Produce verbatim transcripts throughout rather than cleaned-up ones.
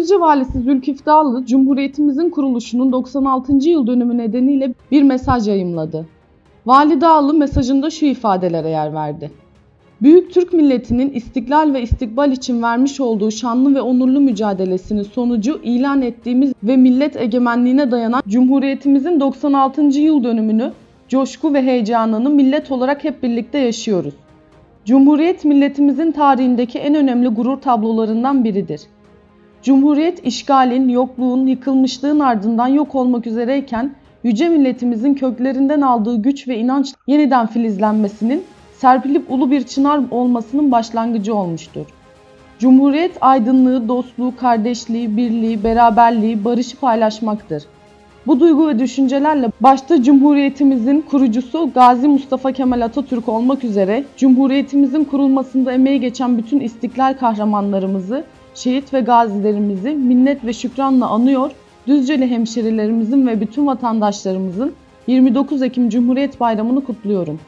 Düzce Valisi Zülkif Dağlı, Cumhuriyetimizin kuruluşunun doksan altıncı yıl dönümü nedeniyle bir mesaj yayımladı. Vali Dağlı mesajında şu ifadelere yer verdi. Büyük Türk milletinin istiklal ve istikbal için vermiş olduğu şanlı ve onurlu mücadelesinin sonucu ilan ettiğimiz ve millet egemenliğine dayanan Cumhuriyetimizin doksan altıncı yıl dönümünü coşku ve heyecanını millet olarak hep birlikte yaşıyoruz. Cumhuriyet milletimizin tarihindeki en önemli gurur tablolarından biridir. Cumhuriyet işgalin, yokluğun, yıkılmışlığın ardından yok olmak üzereyken yüce milletimizin köklerinden aldığı güç ve inanç yeniden filizlenmesinin, serpilip ulu bir çınar olmasının başlangıcı olmuştur. Cumhuriyet aydınlığı, dostluğu, kardeşliği, birliği, beraberliği, barışı paylaşmaktır. Bu duygu ve düşüncelerle başta Cumhuriyetimizin kurucusu Gazi Mustafa Kemal Atatürk olmak üzere Cumhuriyetimizin kurulmasında emeği geçen bütün istiklal kahramanlarımızı, şehit ve gazilerimizi minnet ve şükranla anıyor, Düzceli hemşerilerimizin ve bütün vatandaşlarımızın yirmi dokuz Ekim Cumhuriyet Bayramı'nı kutluyorum.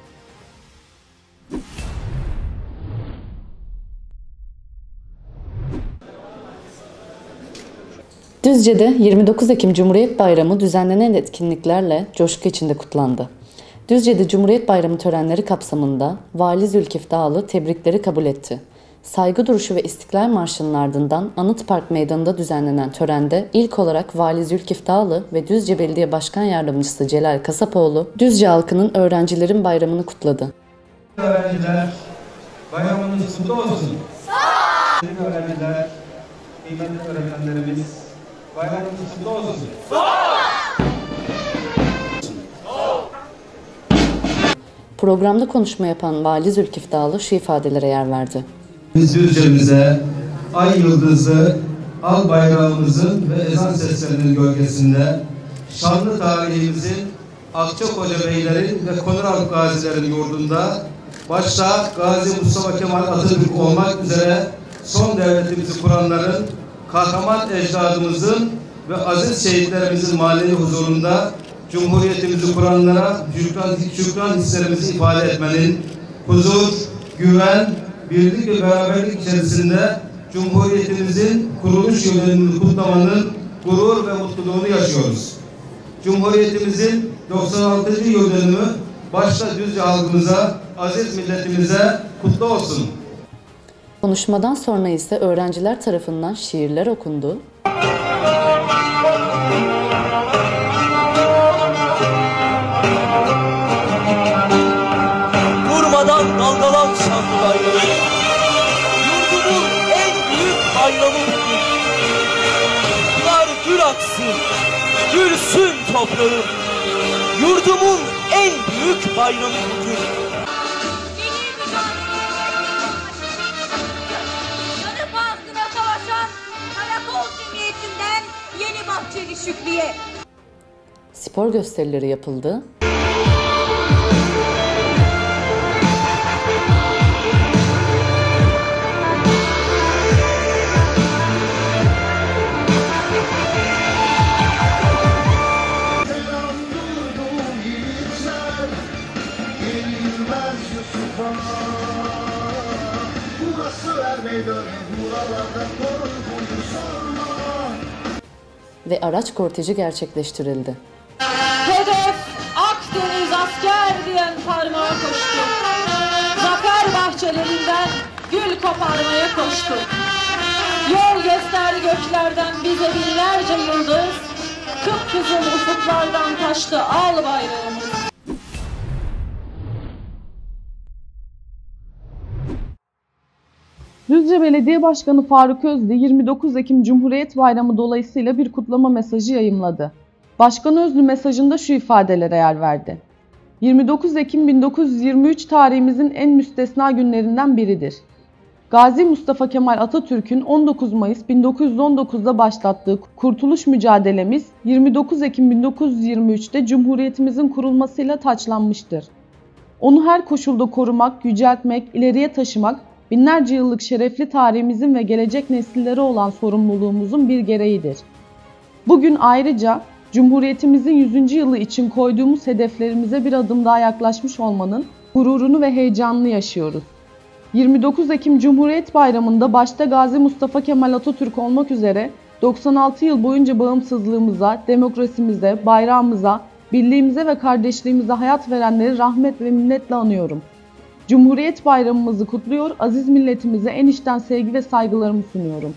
Düzce'de yirmi dokuz Ekim Cumhuriyet Bayramı düzenlenen etkinliklerle coşku içinde kutlandı. Düzce'de Cumhuriyet Bayramı törenleri kapsamında Vali Zülkif Dağlı tebrikleri kabul etti. Saygı duruşu ve İstiklal Marşı'nın ardından Anıt Park Meydanı'nda düzenlenen törende ilk olarak Vali Zülkif Dağlı ve Düzce Belediye Başkan Yardımcısı Celal Kasapoğlu, Düzce halkının öğrencilerin bayramını kutladı. Öğrenciler, bayramınız kutlu olsun. Sağ olun. Öğrenciler, kıymetli öğretmenlerimiz, bayramınız kutlu olsun. Sağ olun. Programda konuşma yapan Vali Zülkif Dağlı şu ifadelere yer verdi. Biz Düzce'mize ay yıldızı, al bayrağımızın ve ezan seslerinin gölgesinde şanlı tarihimizin Akçakoca Beylerin ve Konural Gazilerin yurdunda başta Gazi Mustafa Kemal Atatürk olmak üzere son devletimizi kuranların, kahraman ecdadımızın ve aziz şehitlerimizin manevi huzurunda Cumhuriyetimizi kuranlara şükran, şükran hislerimizi ifade etmenin, huzur, güven, birlik ve beraberlik içerisinde Cumhuriyetimizin kuruluş yılını kutlamanın gurur ve mutluluğunu yaşıyoruz. Cumhuriyetimizin doksan altıncı yıl dönümü başta Düzce halkımıza, aziz milletimize kutlu olsun. Konuşmadan sonra ise öğrenciler tarafından şiirler okundu. Durmadan dalgalan şanlı bayrağı, yurdumun en büyük bayramı bugün. Pınar gül aksın, gülsün toprağım, yurdumun en büyük bayramı bugün. Yanı pahasına savaşan Karakol Cumhuriyeti'nden Yeni Bahçeli Şükrü'ye. Spor gösterileri yapıldı. Ve araç korteji gerçekleştirildi. Hedef Akdeniz asker diyen parmağa koştu. Zafer bahçelerinden gül koparmaya koştu. Yol gösterdi göklerden bize binlerce yıldız. Kıpkızıl ufuklardan taştı al bayrağımız. Düzce Belediye Başkanı Faruk Özlü yirmi dokuz Ekim Cumhuriyet Bayramı dolayısıyla bir kutlama mesajı yayımladı. Başkan Özlü mesajında şu ifadelere yer verdi. yirmi dokuz Ekim bin dokuz yüz yirmi üç tarihimizin en müstesna günlerinden biridir. Gazi Mustafa Kemal Atatürk'ün on dokuz Mayıs bin dokuz yüz on dokuz'da başlattığı kurtuluş mücadelemiz yirmi dokuz Ekim bin dokuz yüz yirmi üç'te Cumhuriyetimizin kurulmasıyla taçlanmıştır. Onu her koşulda korumak, yüceltmek, ileriye taşımak, binlerce yıllık şerefli tarihimizin ve gelecek nesillere olan sorumluluğumuzun bir gereğidir. Bugün ayrıca Cumhuriyetimizin yüzüncü yılı için koyduğumuz hedeflerimize bir adım daha yaklaşmış olmanın gururunu ve heyecanını yaşıyoruz. yirmi dokuz Ekim Cumhuriyet Bayramı'nda başta Gazi Mustafa Kemal Atatürk olmak üzere doksan altı yıl boyunca bağımsızlığımıza, demokrasimize, bayrağımıza, birliğimize ve kardeşliğimize hayat verenleri rahmet ve minnetle anıyorum. Cumhuriyet Bayramımızı kutluyor, aziz milletimize en içten sevgi ve saygılarımı sunuyorum.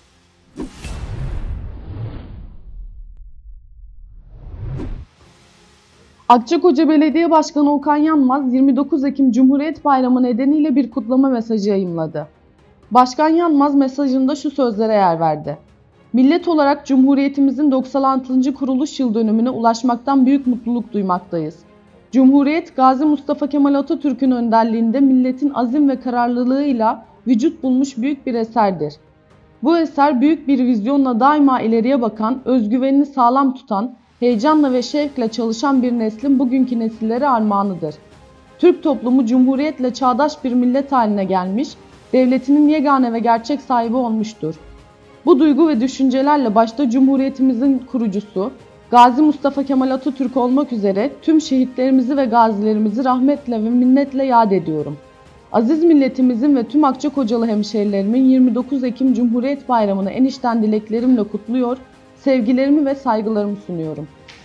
Akçakoca Belediye Başkanı Okan Yanmaz, yirmi dokuz Ekim Cumhuriyet Bayramı nedeniyle bir kutlama mesajı yayımladı. Başkan Yanmaz mesajında şu sözlere yer verdi. Millet olarak Cumhuriyetimizin doksan altıncı kuruluş yıl dönümüne ulaşmaktan büyük mutluluk duymaktayız. Cumhuriyet, Gazi Mustafa Kemal Atatürk'ün önderliğinde milletin azim ve kararlılığıyla vücut bulmuş büyük bir eserdir. Bu eser büyük bir vizyonla daima ileriye bakan, özgüvenini sağlam tutan, heyecanla ve şevkle çalışan bir neslin bugünkü nesillere armağanıdır. Türk toplumu Cumhuriyetle çağdaş bir millet haline gelmiş, devletinin yegane ve gerçek sahibi olmuştur. Bu duygu ve düşüncelerle başta Cumhuriyetimizin kurucusu, Gazi Mustafa Kemal Atatürk olmak üzere tüm şehitlerimizi ve gazilerimizi rahmetle ve minnetle yad ediyorum. Aziz milletimizin ve tüm Akçakocalı hemşerilerimin yirmi dokuz Ekim Cumhuriyet Bayramı'nı en içten dileklerimle kutluyor, sevgilerimi ve saygılarımı sunuyorum.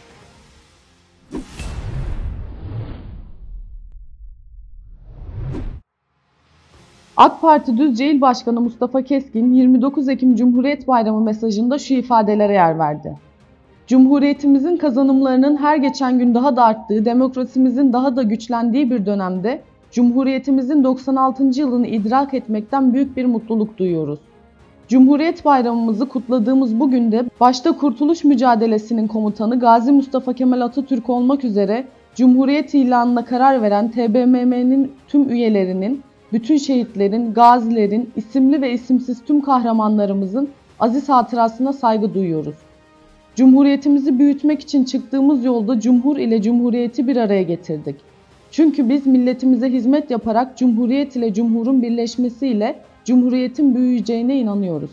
AK Parti Düzce İl Başkanı Mustafa Keskin, yirmi dokuz Ekim Cumhuriyet Bayramı mesajında şu ifadelere yer verdi. Cumhuriyetimizin kazanımlarının her geçen gün daha da arttığı, demokrasimizin daha da güçlendiği bir dönemde Cumhuriyetimizin doksan altıncı yılını idrak etmekten büyük bir mutluluk duyuyoruz. Cumhuriyet Bayramımızı kutladığımız bu günde başta Kurtuluş Mücadelesi'nin komutanı Gazi Mustafa Kemal Atatürk olmak üzere Cumhuriyet ilanına karar veren T B M M'nin tüm üyelerinin, bütün şehitlerin, gazilerin, isimli ve isimsiz tüm kahramanlarımızın aziz hatırasına saygı duyuyoruz. Cumhuriyetimizi büyütmek için çıktığımız yolda Cumhur ile Cumhuriyeti bir araya getirdik. Çünkü biz milletimize hizmet yaparak Cumhuriyet ile Cumhur'un birleşmesiyle Cumhuriyetin büyüyeceğine inanıyoruz.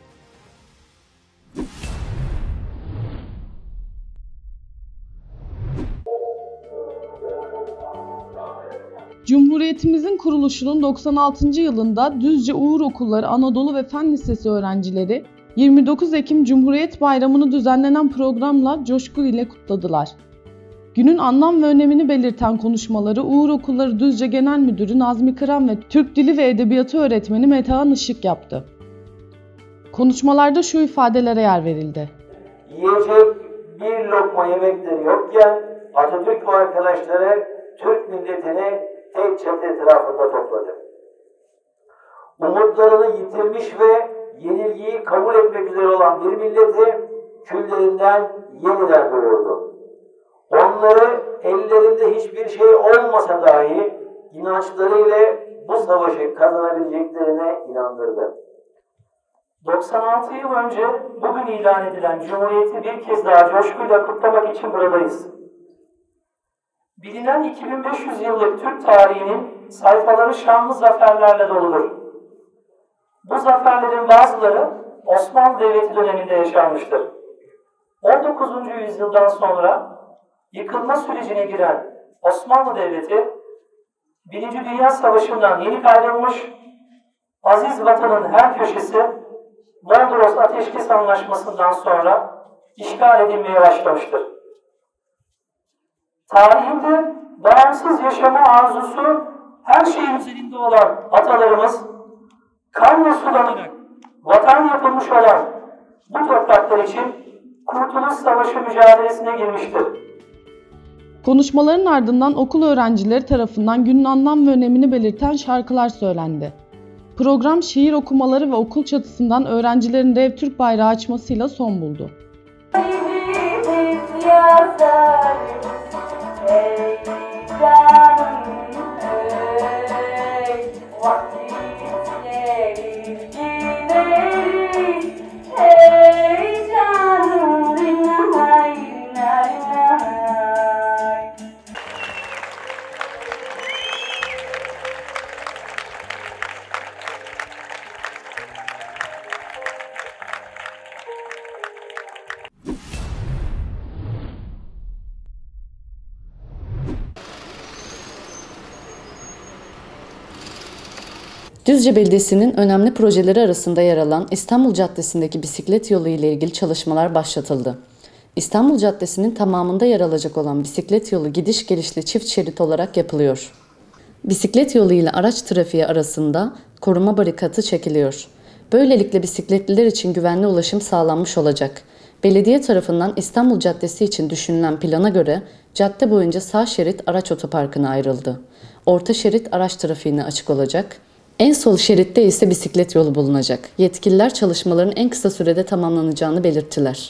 Cumhuriyetimizin kuruluşunun doksan altıncı yılında Düzce Uğur Okulları Anadolu ve Fen Lisesi öğrencileri yirmi dokuz Ekim Cumhuriyet Bayramı'nı düzenlenen programla coşku ile kutladılar. Günün anlam ve önemini belirten konuşmaları Uğur Okulları Düzce Genel Müdürü Nazmi Kıran ve Türk Dili ve Edebiyatı öğretmeni Metehan Işık yaptı. Konuşmalarda şu ifadelere yer verildi. Yiyecek bir lokma yemekleri yokken Atatürk ve arkadaşları Türk milletini tek çatı etrafında topladı. Umutlarını yitirmiş ve yenilgiyi kabul etmek üzere olan bir milleti küllerinden yeniden doğurdu. Onları ellerinde hiçbir şey olmasa dahi inançlarıyla bu savaşı kazanabileceklerine inandırdı. doksan altı yıl önce bugün ilan edilen Cumhuriyeti bir kez daha coşkuyla kutlamak için buradayız. Bilinen iki bin beş yüz yıllık Türk tarihinin sayfaları şanlı zaferlerle doludur. Bu zaferlerin bazıları Osmanlı Devleti döneminde yaşanmıştır. on dokuzuncu yüzyıldan sonra yıkılma sürecine giren Osmanlı Devleti, Birinci Dünya Savaşı'ndan yeni ayrılmış, aziz vatanın her köşesi Mondros Ateşkes Anlaşması'ndan sonra işgal edilmeye başlamıştır. Tarihinde bağımsız yaşama arzusu her şeyin üzerinde olan atalarımız, kanla sulanarak vatan yapılmış olan bu topraklar için Kurtuluş Savaşı mücadelesine girmiştir. Konuşmaların ardından okul öğrencileri tarafından günün anlam ve önemini belirten şarkılar söylendi. Program şiir okumaları ve okul çatısından öğrencilerin Rev Türk bayrağı açmasıyla son buldu. Düzce Belediyesi'nin önemli projeleri arasında yer alan İstanbul Caddesi'ndeki bisiklet yolu ile ilgili çalışmalar başlatıldı. İstanbul Caddesi'nin tamamında yer alacak olan bisiklet yolu gidiş gelişli çift şerit olarak yapılıyor. Bisiklet yolu ile araç trafiği arasında koruma barikatı çekiliyor. Böylelikle bisikletliler için güvenli ulaşım sağlanmış olacak. Belediye tarafından İstanbul Caddesi için düşünülen plana göre cadde boyunca sağ şerit araç otoparkına ayrıldı. Orta şerit araç trafiğine açık olacak. En sol şeritte ise bisiklet yolu bulunacak. Yetkililer çalışmaların en kısa sürede tamamlanacağını belirttiler.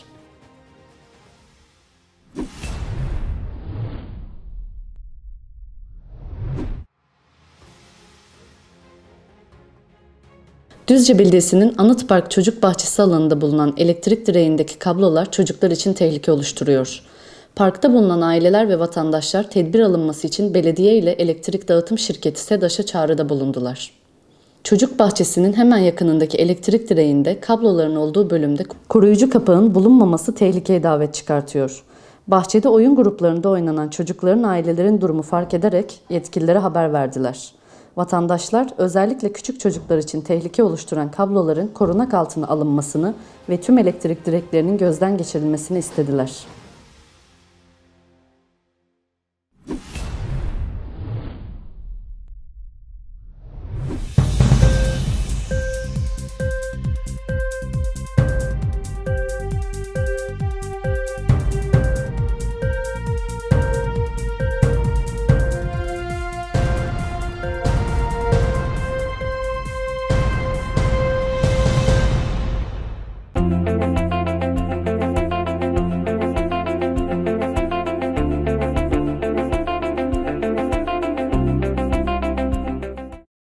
Düzce Belediyesi'nin Anıtpark Çocuk Bahçesi alanında bulunan elektrik direğindeki kablolar çocuklar için tehlike oluşturuyor. Parkta bulunan aileler ve vatandaşlar tedbir alınması için belediye ile elektrik dağıtım şirketi SEDAŞ'a çağrıda bulundular. Çocuk bahçesinin hemen yakınındaki elektrik direğinde kabloların olduğu bölümde koruyucu kapağın bulunmaması tehlikeye davet çıkartıyor. Bahçede oyun gruplarında oynanan çocukların ailelerin durumu fark ederek yetkililere haber verdiler. Vatandaşlar özellikle küçük çocuklar için tehlike oluşturan kabloların korunak altına alınmasını ve tüm elektrik direklerinin gözden geçirilmesini istediler.